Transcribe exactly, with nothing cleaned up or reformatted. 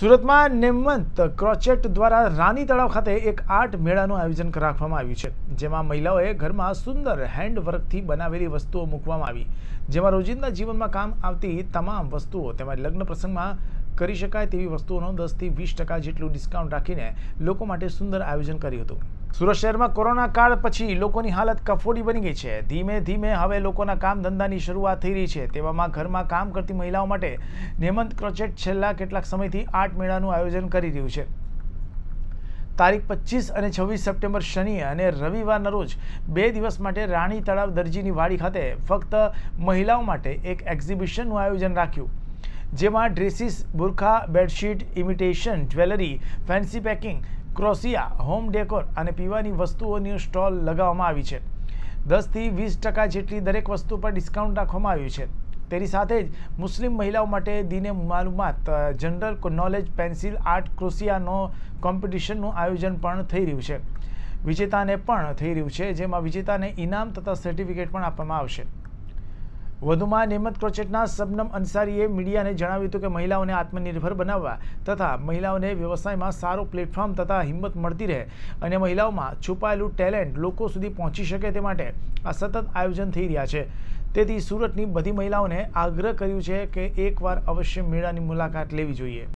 સુરતમાં નેમંત ક્રોચેટ દ્વારા રાની તળાવ ખાતે એક આર્ટ મેળાનું આયોજન રાખવામાં આવ્યું છે, જેમાં મહિલાઓએ ઘરમાં સુંદર હેન્ડવર્કથી બનાવેલી વસ્તુઓ મૂકવામાં આવી, જેમાં રોજિંદા જીવનમાં કામ આવતી તમામ વસ્તુઓ તેમજ લગ્ન પ્રસંગમાં કરી શકાય તેવી વસ્તુઓનો દસથી વીસ ટકા જેટલું ડિસ્કાઉન્ટ રાખીને લોકો માટે સુંદર આયોજન કર્યું હતું। સુરત શહેરમાં કોરોના કાળ પછી લોકોની હાલત કફોડી બની ગઈ છે। ધીમે ધીમે હવે લોકોના કામ ધંધાની શરૂઆત થઈ રહી છે, તેવામાં ઘરમાં કામ કરતી મહિલાઓ માટે નેમંત ક્રોચેટ છેલ્લા કેટલાક સમયથી આર્ટ મેળાનું આયોજન કરી રહ્યું છે। તારીખ પચીસ અને છવ્વીસ સપ્ટેમ્બર શનિ અને રવિવારના રોજ બે દિવસ માટે રાણી તળાવ દરજીની વાડી ખાતે ફક્ત મહિલાઓ માટે એક એક્ઝિબિશનનું આયોજન રાખ્યું, જેમાં ડ્રેસીસ, બુરખા, bedsheet, imitation jewellery, fancy packing, ક્રોસિયા, હોમ ડેકોર અને પીવાની વસ્તુઓની સ્ટોલ લગાવવામાં આવી છે। દસથી વીસ ટકા જેટલી દરેક વસ્તુ પર ડિસ્કાઉન્ટ રાખવામાં આવ્યું છે। તેની સાથે જ મુસ્લિમ મહિલાઓ માટે દીને માલુમાત, જનરલ નોલેજ, પેન્સિલ આર્ટ, ક્રોસિયાનો કોમ્પિટિશનનું આયોજન પણ થઈ રહ્યું છે। વિજેતાને પણ થઈ રહ્યું છે, જેમાં વિજેતાને ઇનામ તથા સર્ટિફિકેટ પણ આપવામાં આવશે। વધુમાં નેમંત ક્રોચેટના શબનમ અંસારીએ મીડિયાને જણાવ્યું હતું કે મહિલાઓને આત્મનિર્ભર બનાવવા તથા મહિલાઓને વ્યવસાયમાં સારો પ્લેટફોર્મ તથા હિંમત મળતી રહે અને મહિલાઓમાં છુપાયેલું ટેલેન્ટ લોકો સુધી પહોંચી શકે તે માટે આ સતત આયોજન થઈ રહ્યા છે। તેથી સુરતની બધી મહિલાઓને આગ્રહ કર્યું છે કે એકવાર અવશ્ય મેળાની મુલાકાત લેવી જોઈએ।